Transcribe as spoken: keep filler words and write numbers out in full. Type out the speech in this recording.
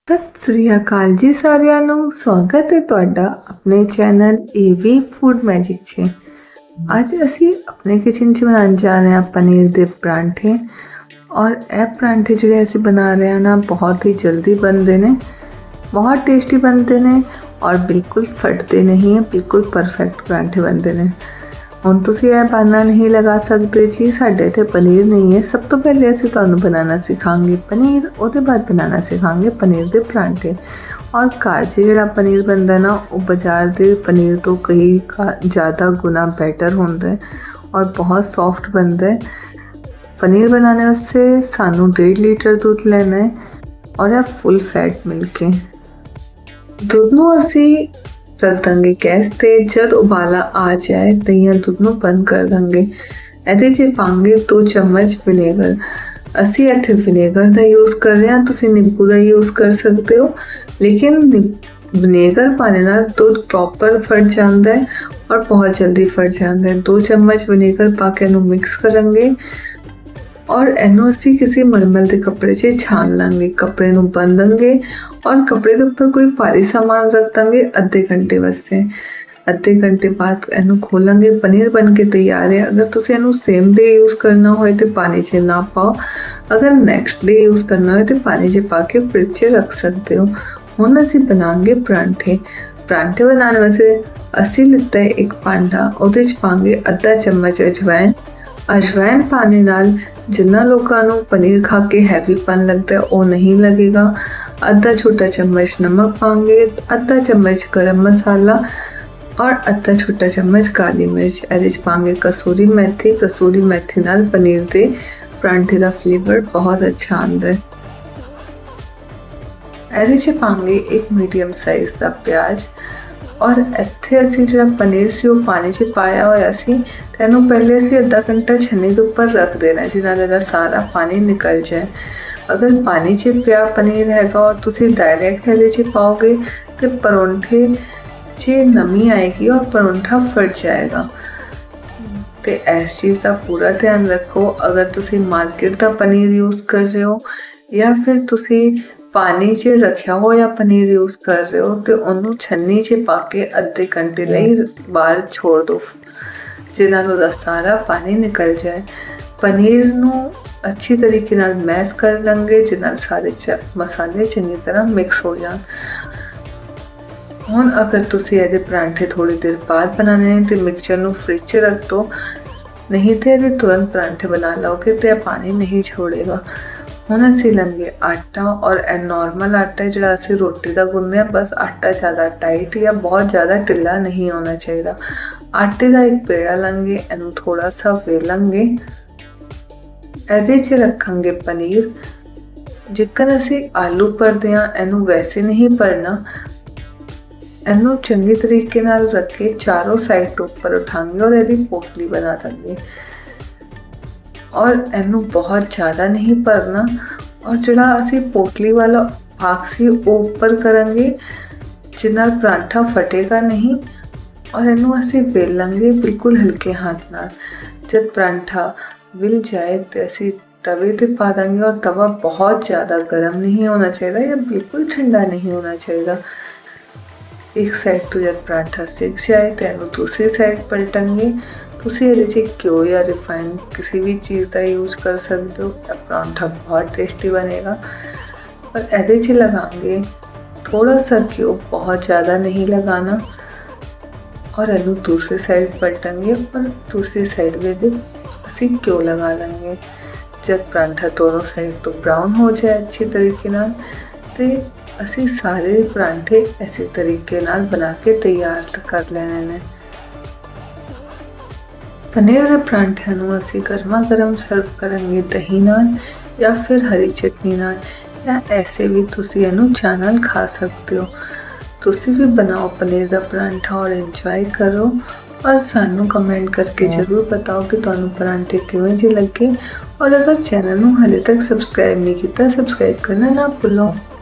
ਸਤਿ ਸ੍ਰੀ ਅਕਾਲ ਜੀ ਸਾਰਿਆਂ ਨੂੰ। ਸਵਾਗਤ ਹੈ ਤੁਹਾਡਾ ਆਪਣੇ ਚੈਨਲ ਏਵੀ ਫੂਡ ਮੈਜਿਕ 'ਚ। ਅੱਜ ਅਸੀਂ ਆਪਣੇ ਕਿਚਨ 'ਚ ਬਣਾਉਣ ਜਾ ਰਹੇ ਹਾਂ ਪਨੀਰ ਦੇ ਪਰਾਂਠੇ। ਔਰ ਇਹ ਪਰਾਂਠੇ ਜਿਹੜੇ ਅਸੀਂ ਬਣਾ ਰਹੇ ਹਾਂ ਨਾ, ਬਹੁਤ ਹੀ ਜਲਦੀ ਬਣਦੇ ਨੇ, ਬਹੁਤ ਟੇਸਟੀ ਬਣਦੇ ਨੇ ਔਰ ਬਿਲਕੁਲ ਫਟਦੇ ਨਹੀਂ ਹੈ। ਬਿਲਕੁਲ ਪਰਫੈਕਟ ਪਰਾਂਠੇ ਬਣਦੇ ਨੇ। ਹੁਣ ਤੁਸੀਂ ਇਹ ਬਹਾਨਾ ਨਹੀਂ ਲਗਾ ਸਕਦੇ ਜੀ ਸਾਡੇ ਇੱਥੇ ਪਨੀਰ ਨਹੀਂ ਹੈ। ਸਭ ਤੋਂ ਪਹਿਲੇ ਅਸੀਂ ਤੁਹਾਨੂੰ ਬਣਾਉਣਾ ਸਿਖਾਂਗੇ ਪਨੀਰ, ਉਹਦੇ ਬਾਅਦ ਬਣਾਉਣਾ ਸਿਖਾਂਗੇ ਪਨੀਰ ਦੇ ਪਰਾਂਠੇ। ਔਰ ਘਰ 'ਚ ਜਿਹੜਾ ਪਨੀਰ ਬਣਦਾ ਨਾ, ਉਹ ਬਾਜ਼ਾਰ ਦੇ ਪਨੀਰ ਤੋਂ ਕਈ ज़्यादा गुना बेटर ਹੁੰਦਾ है और बहुत सॉफ्ट बनता है। पनीर बनाने वास्ते सानू डेढ़ लीटर दूध लेना है और यह फुल फैट मिल्क है। दूध ਨੂੰ ਅਸੀਂ रख देंगे गैस ते। जब उबाला आ जाए तो यह दूध ਨੂੰ बंद कर देंगे। ਇਹਦੇ 'ਚ ਪਾਵਾਂਗੇ दो चम्मच विनेगर। ਅਸੀਂ ਇੱਥੇ विनेगर ਦਾ यूज़ कर रहे हैं, ਤੁਸੀਂ ਨਿੰਬੂ ਦਾ यूज़ कर सकते हो, लेकिन विनेगर पाने ਨਾਲ दूध प्रॉपर फट जाता है और बहुत जल्दी फट जाता है। दो चम्मच विनेगर पा के ਇਹਨੂੰ मिक्स करेंगे और ਇਹਨੂੰ ਅਸੀਂ ਕਿਸੇ मलमल के कपड़े 'ਚ छान लेंगे। कपड़े ਨੂੰ ਬੰਨ देंगे और कपड़े के ऊपर कोई भारी सामान रख देंगे अद्धे घंटे वास्ते। अद्धे घंटे बाद ਇਹਨੂੰ खोलेंगे। पनीर बन के तैयार है। अगर ਤੁਸੀਂ ਇਹਨੂੰ सेम डे यूज़ करना होए तो पानी 'ਚ ना पाओ, अगर नैक्सट डे यूज़ करना होए तो पानी 'ਚ पा के फ्रिज 'ਚ रख सकते हो। ਹੁਣ ਅਸੀਂ बनाएंगे परांठे। परांठे बनाने वास्ते ਅਸੀਂ लिता है एक भांडा, ਉਹਦੇ 'ਚ पाएंगे आधा चम्मच अजवाइन। अजवाइन पाने नाल जिन्ना लोगों को पनीर खा के हैवीपन लगता है वो नहीं लगेगा। आधा छोटा चम्मच नमक पाएंगे, आधा चम्मच गरम मसाला और आधा छोटा चम्मच काली मिर्च। ਇਹਦੇ 'ਚ पाएंगे कसूरी मेथी। कसूरी मेथी नाल पनीर ਦੇ परांठे का फ्लेवर बहुत अच्छा आता है। ਇਹਦੇ 'ਚ पाएंगे एक मीडियम साइज़ का प्याज और ਇੱਥੇ ਅਸੀਂ ਜਿਹੜਾ ਪਨੀਰ ਸੀ ਉਹ ਪਾਣੀ 'ਚ ਪਾਇਆ ਹੋਇਆ ਸੀ ਤੇ ਇਹਨੂੰ ਪਹਿਲੇ ਅਸੀਂ ਅੱਧਾ ਘੰਟਾ ਛੰਨੀ ਦੇ ਉੱਪਰ ਰੱਖ ਦੇਣਾ ਜਿਹਨਾਂ ਦਾ ਸਾਰਾ ਪਾਣੀ ਨਿਕਲ ਜਾਏ। अगर पानी 'ਚ ਪਿਆ ਪਨੀਰ ਹੈਗਾ और ਤੁਸੀਂ डायरेक्ट ਇਹਦੇ 'ਚ ਪਾਓਗੇ ਤੇ ਪਰੌਂਠੇ 'ਚ ਨਮੀ ਆਏਗੀ और ਪਰੌਂਠਾ फट जाएगा। ਤੇ ਇਸ ਚੀਜ਼ ਦਾ ਪੂਰਾ ਧਿਆਨ ਰੱਖੋ। अगर ਤੁਸੀਂ ਮਾਰਕੀਟ ਦਾ ਪਨੀਰ यूज़ कर रहे हो ਜਾਂ ਫਿਰ ਤੁਸੀਂ पानी 'ਚ रखा होया पनीर यूज़ कर रहे हो तो उन्होंने छन्नी 'ਚ पा के अद्धे घंटे ਲਈ बाहर छोड़ दो जिन्हां दा सारा पानी निकल जाए। पनीर ਨੂੰ अच्छी तरीके नाल मैश कर लेंगे जिन्हां सारे मसाले चंगी तरह मिक्स हो जान। ਹੁਣ अगर ਤੁਸੀਂ ਇਹਦੇ परांठे थोड़ी देर बाद बनाने हैं तो मिक्सचर ਨੂੰ फ्रिज 'ਚ रख दो, नहीं तो ਇਹਦੇ तुरंत परांठे बना लोगे तो पानी नहीं छोड़ेगा। ਹੁਣ ਅਸੀਂ ਲੰਗੇ ਆਟਾ और ਇਹ नॉर्मल आटा ਜਿਹੜਾ ਅਸੀਂ ਰੋਟੀ ਦਾ ਗੁੰਨਦੇ ਆ, बस आटा ज़्यादा टाइट या बहुत ज़्यादा ढिला नहीं होना चाहिए। आटे का एक पेड़ा लेंगे, ਇਹਨੂੰ थोड़ा सा वेलेंगे, ਇਹਦੇ 'ਚ ਰੱਖਾਂਗੇ पनीर। ਜਿੱਕਣ ਅਸੀਂ आलू भरते हैं ਇਹਨੂੰ वैसे नहीं भरना। ਇਹਨੂੰ ਚੰਗੇ तरीके नाल रख के चारों साइड तो ऊपर उठाएंगे और ਇਹਦੀ पोटली बना देंगे और ਇਹਨੂੰ बहुत ज़्यादा नहीं भरना। और ਜਿਹੜਾ ਅਸੀਂ पोटली वाला भाग से ऊपर करेंगे जिन्ना परांठा फटेगा नहीं और ਇਹਨੂੰ ਅਸੀਂ बेल लेंगे बिल्कुल हल्के हाथ नाल। जब परांठा विल जाए तो ਅਸੀਂ तवे पे पा देंगे और तवा बहुत ज़्यादा गर्म नहीं होना चाहिए या बिल्कुल ठंडा नहीं होना चाहिए। एक साइड तो जब परांठा सिक जाए तो ਇਹਨੂੰ दूसरी साइड पलटेंगे। ਤੁਸੀਂ ਇਹਦੇ 'ਚ घ्यो या रिफाइन किसी भी चीज़ का यूज़ कर सकते हो। परांठा बहुत टेस्टी बनेगा। और ਇਹਦੇ 'ਚ लगाएंगे थोड़ा सा घ्यो, बहुत ज़्यादा नहीं लगाना। और ਇਹਨੂੰ दूसरी साइड पलटेंगे और दूसरी साइड में भी ਅਸੀਂ घ्यो लगा लेंगे। जब परांठा दोनों साइड तो ब्राउन हो जाए अच्छी तरीके नाल तो ਅਸੀਂ ਸਾਰੇ परांठे इसी तरीके नाल बना के तैयार कर लेने ने। पनीर के परांठे ਨੂੰ ਅਸੀਂ गर्मा गर्म सर्व करेंगे दही नाल या फिर हरी चटनी नाल, या ऐसे भी ਤੁਸੀਂ ਇਹਨੂੰ ਚਾਹ ਨਾਲ खा सकते हो। ਤੁਸੀਂ भी बनाओ पनीर का परांठा और इंजॉय करो और सानू कमेंट करके जरूर बताओ कि ਤੁਹਾਨੂੰ परांठे किवें जे लगे। और अगर चैनल ਨੂੰ हाले तक सबसक्राइब नहीं किया, सबसक्राइब करना ना भूलो।